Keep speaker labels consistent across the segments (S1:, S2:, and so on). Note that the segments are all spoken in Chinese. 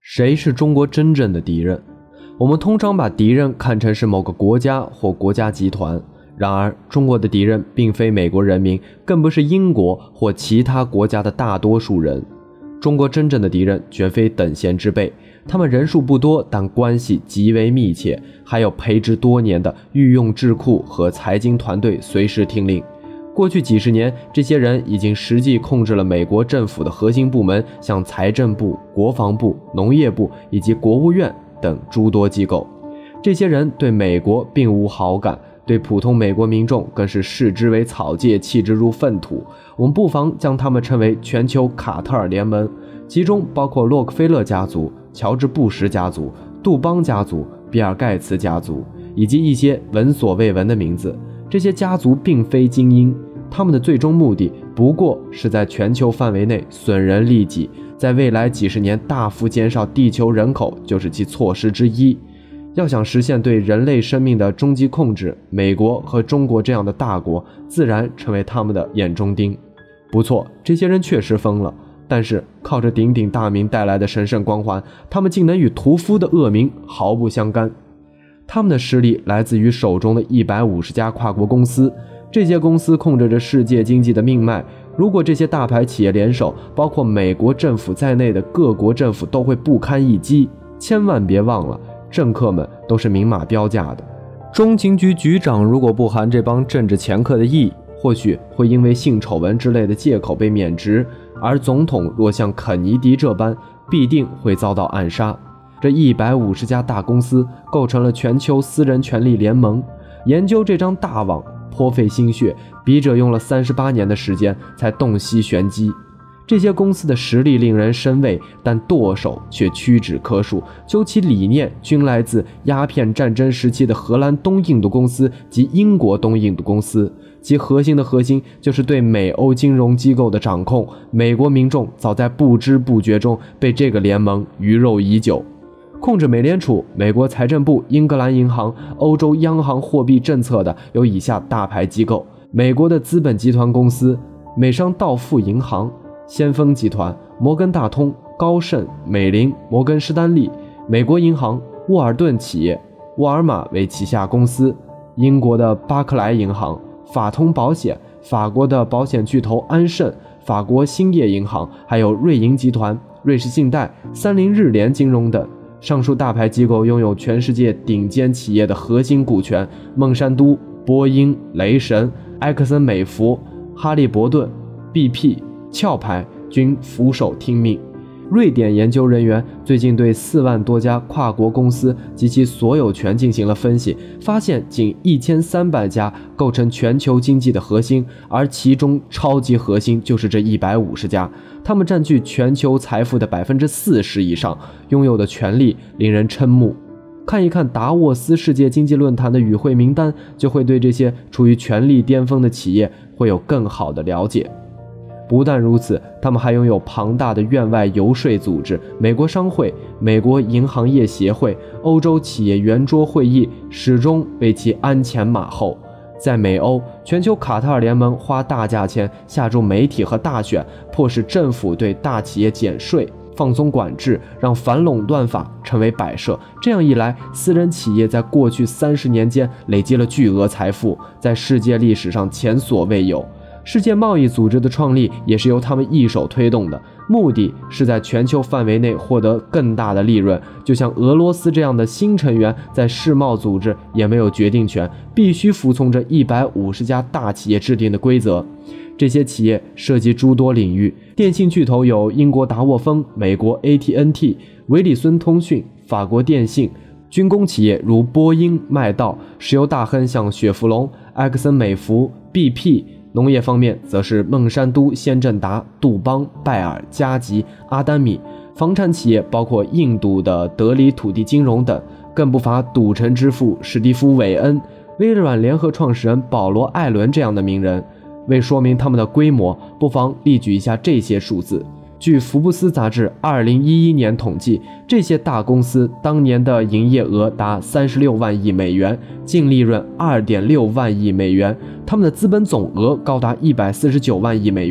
S1: 谁是中国真正的敌人？我们通常把敌人看成是某个国家或国家集团，然而中国的敌人并非美国人民，更不是英国或其他国家的大多数人。中国真正的敌人绝非等闲之辈，他们人数不多，但关系极为密切，还有培植多年的御用智库和财经团队随时听令。过去几十年，这些人已经实际控制了美国政府的核心部门，像财政部、国防部、农业部以及国务院等诸多机构。这些人对美国并无好感，对普通美国民众更是视之为草芥，弃之如粪土。我们不妨将他们称为全球卡特尔联盟，其中包括洛克菲勒家族、乔治·布什家族、杜邦家族、比尔·盖茨家族，以及一些闻所未闻的名字。这些家族并非精英，他们的最终目的不过是在全球范围内损人利己，在未来几十年大幅减少地球人口就是其措施之一。要想实现对人类生命的终极控制，美国和中国这样的大国自然成为他们的眼中钉。不错，这些人确实疯了，但是靠着鼎鼎大名带来的神圣光环，他们竟能与屠夫的恶名毫不相干。他们的实力来自于手中的150家跨国公司，这些公司控制着世界经济的命脉。如果这些大牌企业联手，包括美国政府在内的各国政府都会不堪一击。千万别忘了，政客们都是明码标价的。中情局局长如果不含这帮政治掮客的意，或许会因为性丑闻之类的借口被免职，而总统若像肯尼迪这般，必定会遭到暗杀。这150家大公司构成了全球私人权利联盟，研究这张大网颇费心血，笔者用了38年的时间才洞悉玄机。这些公司的实力令人生畏，但舵手却屈指可数，究其理念均来自鸦片战争时期的荷兰东印度公司及英国东印度公司，其核心就是对美欧金融机构的掌控。美国民众早在不知不觉中被这个联盟鱼肉已久。控制美联储、美国财政部、英格兰银行、欧洲央行货币政策的有以下大牌机构：美国的资本集团公司美商道富银行、先锋集团、摩根大通、高盛、美林、摩根士丹利、美国银行、沃尔顿企业、沃尔玛为旗下公司、英国的巴克莱银行、法通保险、法国的保险巨头安盛、法国兴业银行，还有瑞银集团、瑞士信贷、三菱日联金融等。上述大牌机构拥有全世界顶尖企业的核心股权，孟山都、波音、雷神、埃克森美孚、哈利伯顿、BP、壳牌均俯首听命。瑞典研究人员最近对4万多家跨国公司及其所有权进行了分析，发现仅1300家构成全球经济的核心，而其中超级核心就是这150家，他们占据全球财富的40%以上，拥有的权力令人瞠目。看一看达沃斯世界经济论坛的与会名单，就会对这些处于权力巅峰的企业会有更好的了解。不但如此，他们还拥有庞大的院外游说组织，美国商会、美国银行业协会、欧洲企业圆桌会议始终为其鞍前马后。在美欧，全球卡特尔联盟花大价钱下注媒体和大选，迫使政府对大企业减税、放松管制，让反垄断法成为摆设。这样一来，私人企业在过去30年间累积了巨额财富，在世界历史上前所未有。世界贸易组织的创立也是由他们一手推动的，目的是在全球范围内获得更大的利润。就像俄罗斯这样的新成员在世贸组织也没有决定权，必须服从着150家大企业制定的规则。这些企业涉及诸多领域，电信巨头有英国达沃丰、美国 AT&T、维里孙通讯、法国电信；军工企业如波音、麦道；石油大亨像雪佛龙、埃克森美孚、BP；农业方面则是孟山都、先正达、杜邦、拜耳、加吉、阿丹米；房产企业包括印度的德里土地金融等，更不乏赌城之父史蒂夫·韦恩、微软联合创始人保罗·艾伦这样的名人。为说明他们的规模，不妨例举一下这些数字。据福布斯杂志2011年统计，这些大公司当年的营业额达36万亿美元，净利润2.6万亿美元，他们的资本总额高达149万亿美元，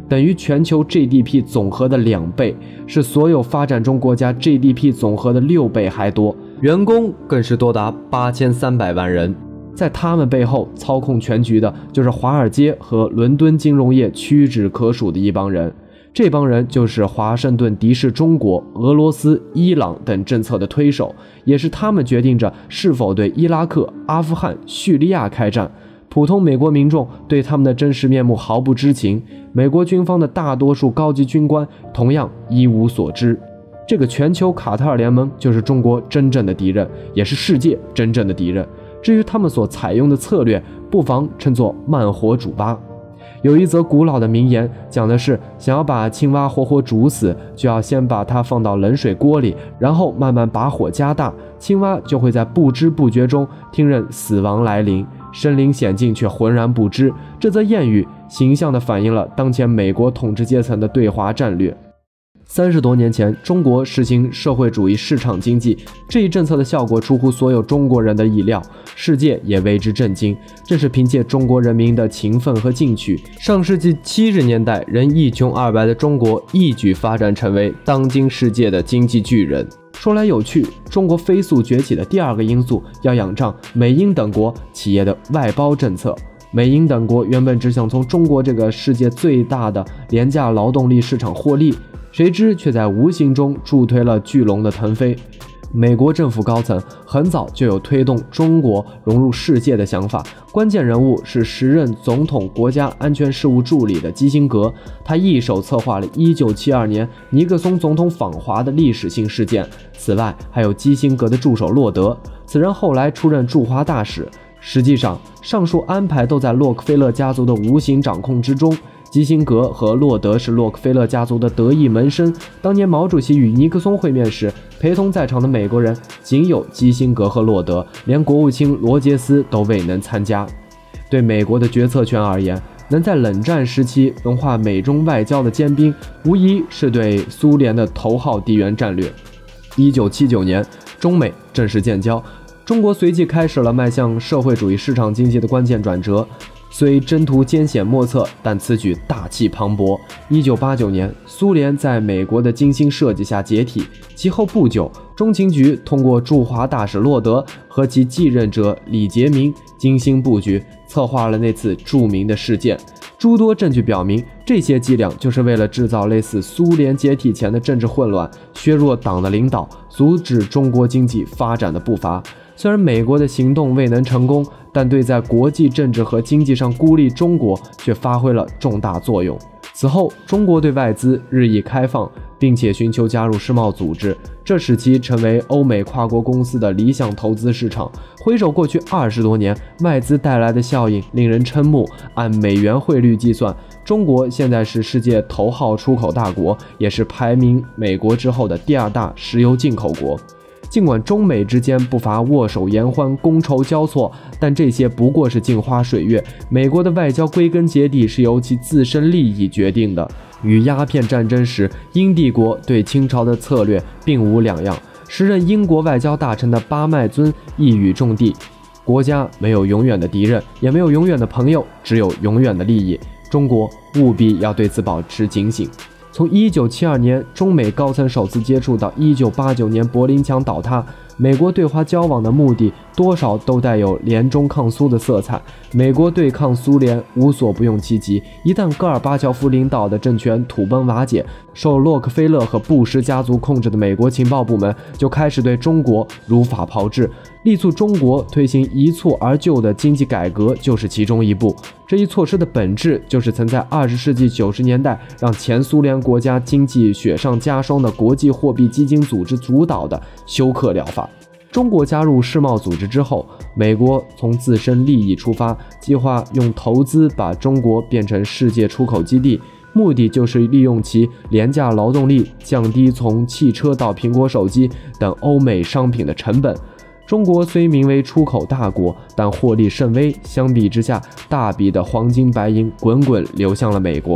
S1: 等于全球 GDP 总和的2倍，是所有发展中国家 GDP 总和的6倍还多，员工更是多达8300万人。在他们背后操控全局的就是华尔街和伦敦金融业屈指可数的一帮人，这帮人就是华盛顿敌视中国、俄罗斯、伊朗等政策的推手，也是他们决定着是否对伊拉克、阿富汗、叙利亚开战。普通美国民众对他们的真实面目毫不知情，美国军方的大多数高级军官同样一无所知。这个全球卡塔尔联盟就是中国真正的敌人，也是世界真正的敌人。至于他们所采用的策略，不妨称作慢火煮吧。有一则古老的名言，讲的是想要把青蛙活活煮死，就要先把它放到冷水锅里，然后慢慢把火加大，青蛙就会在不知不觉中听任死亡来临，身临险境却浑然不知。这则谚语形象地反映了当前美国统治阶层的对华战略。30多年前，中国实行社会主义市场经济，这一政策的效果出乎所有中国人的意料，世界也为之震惊。正是凭借中国人民的勤奋和进取，上世纪70年代仍一穷二白的中国一举发展成为当今世界的经济巨人。说来有趣，中国飞速崛起的第2个因素要仰仗美英等国企业的外包政策。美英等国原本只想从中国这个世界最大的廉价劳动力市场获利，谁知却在无形中助推了巨龙的腾飞。美国政府高层很早就有推动中国融入世界的想法，关键人物是时任总统国家安全事务助理的基辛格，他一手策划了1972年尼克松总统访华的历史性事件。此外，还有基辛格的助手洛德，此人后来出任驻华大使。实际上，上述安排都在洛克菲勒家族的无形掌控之中。基辛格和洛德是洛克菲勒家族的得意门生。当年毛主席与尼克松会面时，陪同在场的美国人仅有基辛格和洛德，连国务卿罗杰斯都未能参加。对美国的决策权而言，能在冷战时期文化美中外交的坚冰，无疑是对苏联的头号地缘战略。1979年，中美正式建交，中国随即开始了迈向社会主义市场经济的关键转折。虽征途艰险莫测，但此举大气磅礴。1989年，苏联在美国的精心设计下解体，其后不久，中情局通过驻华大使洛德和其继任者李杰明精心布局，策划了那次著名的事件。诸多证据表明，这些伎俩就是为了制造类似苏联解体前的政治混乱，削弱党的领导，阻止中国经济发展的步伐。虽然美国的行动未能成功，但对在国际政治和经济上孤立中国却发挥了重大作用。此后，中国对外资日益开放，并且寻求加入世贸组织，这使其成为欧美跨国公司的理想投资市场。回首过去20多年，外资带来的效应令人瞠目。按美元汇率计算，中国现在是世界头号出口大国，也是排名美国之后的第2大石油进口国。尽管中美之间不乏握手言欢、觥筹交错，但这些不过是镜花水月。美国的外交归根结底是由其自身利益决定的，与鸦片战争时英帝国对清朝的策略并无两样。时任英国外交大臣的巴麦尊一语中的：国家没有永远的敌人，也没有永远的朋友，只有永远的利益。中国务必要对此保持警醒。从1972年中美高层首次接触到1989年柏林墙倒塌，美国对华交往的目的多少都带有联中抗苏的色彩。美国对抗苏联无所不用其极，一旦戈尔巴乔夫领导的政权土崩瓦解，受洛克菲勒和布什家族控制的美国情报部门就开始对中国如法炮制。力促中国推行一蹴而就的经济改革就是其中一步。这一措施的本质就是曾在20世纪90年代让前苏联国家经济雪上加霜的国际货币基金组织主导的休克疗法。中国加入世贸组织之后，美国从自身利益出发，计划用投资把中国变成世界出口基地，目的就是利用其廉价劳动力降低从汽车到苹果手机等欧美商品的成本。中国虽名为出口大国，但获利甚微，相比之下，大笔的黄金白银滚滚流向了美国。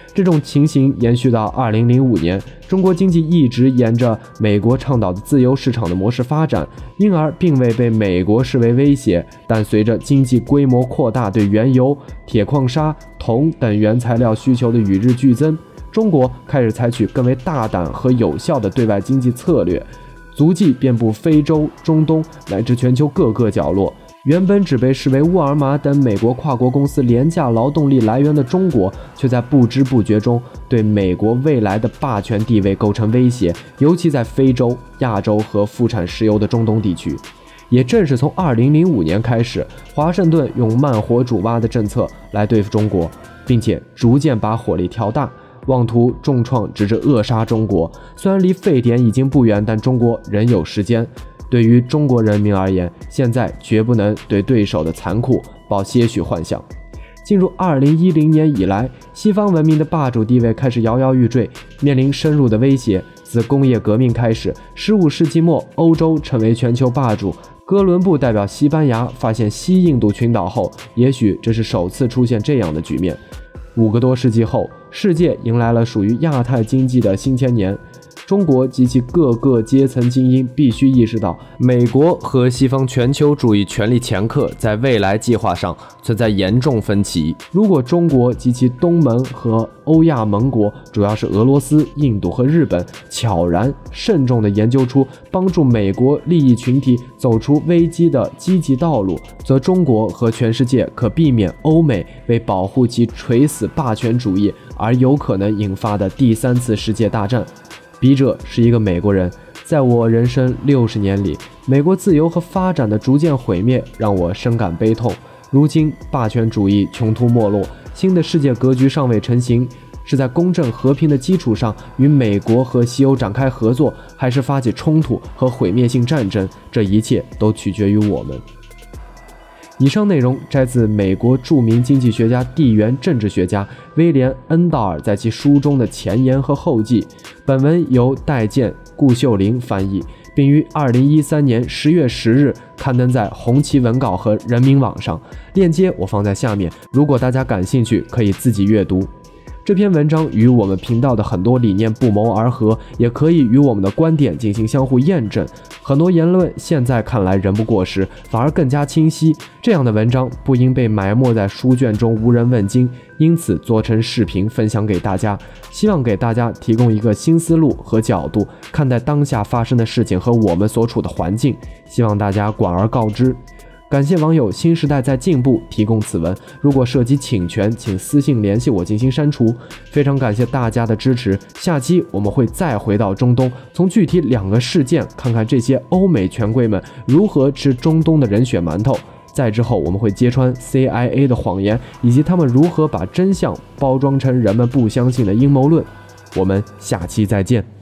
S1: 这种情形延续到2005年，中国经济一直沿着美国倡导的自由市场的模式发展，因而并未被美国视为威胁。但随着经济规模扩大，对原油、铁矿砂、铜等原材料需求的与日俱增，中国开始采取更为大胆和有效的对外经济策略，足迹遍布非洲、中东乃至全球各个角落。原本只被视为沃尔玛等美国跨国公司廉价劳动力来源的中国，却在不知不觉中对美国未来的霸权地位构成威胁，尤其在非洲、亚洲和富产石油的中东地区。也正是从2005年开始，华盛顿用慢火煮蛙的政策来对付中国，并且逐渐把火力调大，妄图重创直至扼杀中国。虽然离沸点已经不远，但中国仍有时间。对于中国人民而言，现在绝不能对对手的残酷抱些许幻想。进入2010年以来，西方文明的霸主地位开始摇摇欲坠，面临深入的威胁。自工业革命开始，15世纪末，欧洲成为全球霸主。哥伦布代表西班牙发现西印度群岛后，也许这是首次出现这样的局面。5个多世纪后，世界迎来了属于亚太经济的新千年。中国及其各个阶层精英必须意识到，美国和西方全球主义权力掮客在未来计划上存在严重分歧。如果中国及其东盟和欧亚盟国，主要是俄罗斯、印度和日本，悄然慎重地研究出帮助美国利益群体走出危机的积极道路，则中国和全世界可避免欧美为保护其垂死霸权主义而有可能引发的第3次世界大战。笔者是一个美国人，在我人生60年里，美国自由和发展的逐渐毁灭让我深感悲痛。如今霸权主义穷途没落，新的世界格局尚未成型，是在公正和平的基础上与美国和西欧展开合作，还是发起冲突和毁灭性战争，这一切都取决于我们。以上内容摘自美国著名经济学家、地缘政治学家威廉·恩道尔在其书中的前言和后记。本文由戴健、顾秀玲翻译，并于2013年10月10日刊登在红旗文稿和人民网上。链接我放在下面，如果大家感兴趣，可以自己阅读。这篇文章与我们频道的很多理念不谋而合，也可以与我们的观点进行相互验证。很多言论现在看来仍不过时，反而更加清晰。这样的文章不应被埋没在书卷中无人问津，因此做成视频分享给大家，希望给大家提供一个新思路和角度看待当下发生的事情和我们所处的环境，希望大家广而告之。感谢网友新时代在进步提供此文，如果涉及侵权，请私信联系我进行删除。非常感谢大家的支持，下期我们会再回到中东，从具体2个事件看看这些欧美权贵们如何吃中东的人血馒头。再之后我们会揭穿 CIA 的谎言，以及他们如何把真相包装成人们不相信的阴谋论。我们下期再见。